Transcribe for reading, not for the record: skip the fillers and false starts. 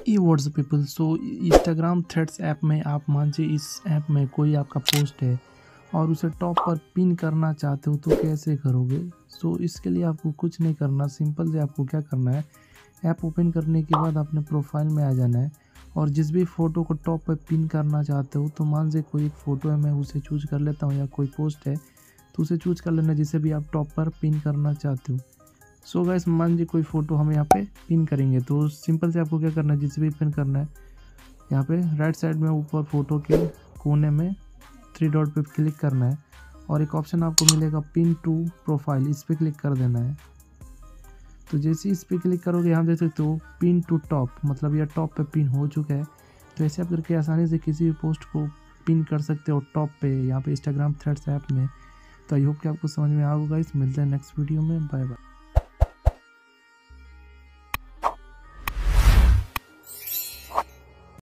ई WhatsApp people. So Instagram Threads app में आप मानिए इस ऐप में कोई आपका पोस्ट है और उसे टॉप पर पिन करना चाहते हो तो कैसे करोगे। सो इसके लिए आपको कुछ नहीं करना, सिंपल से आपको क्या करना है, ऐप ओपन करने के बाद अपने प्रोफाइल में आ जाना है और जिस भी फ़ोटो को टॉप पर पिन करना चाहते हो, तो मान लीजिए कोई एक फ़ोटो है, मैं उसे चूज़ कर लेता हूँ, या कोई पोस्ट है तो उसे चूज़ कर लेना जिसे भी आप टॉप पर पिन करना चाहते हो। सो गाइस मान लीजिए कोई फ़ोटो हम यहाँ पे पिन करेंगे, तो सिंपल से आपको क्या करना है, जिसे भी पिन करना है यहाँ पे राइट साइड में ऊपर फ़ोटो के कोने में 3 डॉट पे क्लिक करना है और एक ऑप्शन आपको मिलेगा पिन टू प्रोफाइल, इस पर क्लिक कर देना है। तो जैसे इस पर क्लिक करोगे यहाँ देख सकते हो पिन टू टॉप, मतलब यह टॉप पे पिन हो चुका है। तो ऐसे आप करके आसानी से किसी भी पोस्ट को पिन कर सकते हो टॉप पे यहाँ पे इंस्टाग्राम थ्रेड्स ऐप में। तो आई होप कि आपको समझ में आ होगा। इस मिलते हैं नेक्स्ट वीडियो में, बाय बाय।